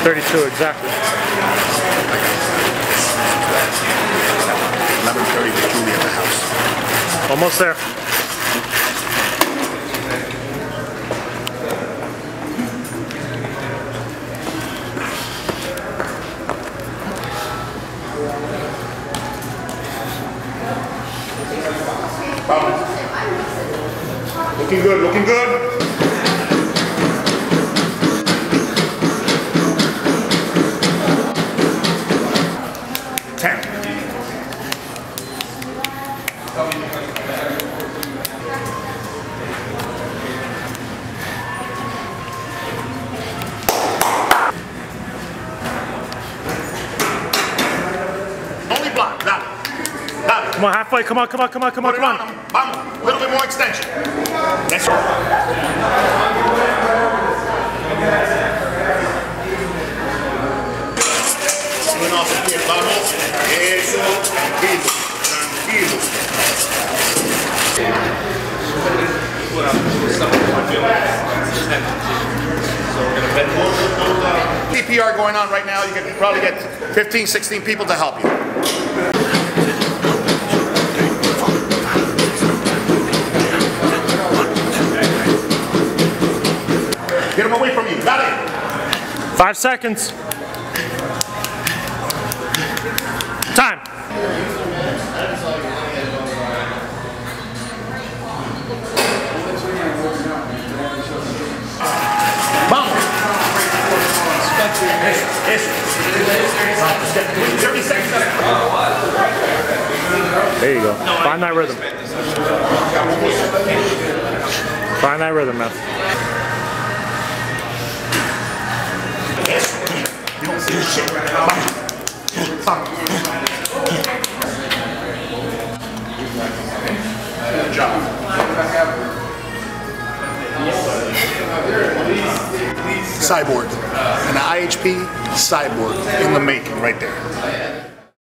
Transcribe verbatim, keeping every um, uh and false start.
thirty-two, exactly. eleven thirty with Julie at the house. Almost there. Looking good, looking good. ten. Only block, got it. Got it. Come on, halfway, come on, come on, come on, come on, come on. on. Vamos, a little bit more extension. That's right. Swing off the pie, vamos. Eso, tranquilo, tranquilo. C P R going on right now. You can probably get fifteen, sixteen people to help you. Get him away from you. Got it. Five seconds. Time. Vamos. Eso. thirty seconds. There you go. Find that rhythm. Find that rhythm, man. You don't see shit. Good job. Cyborg. An I H P cyborg in the making right there.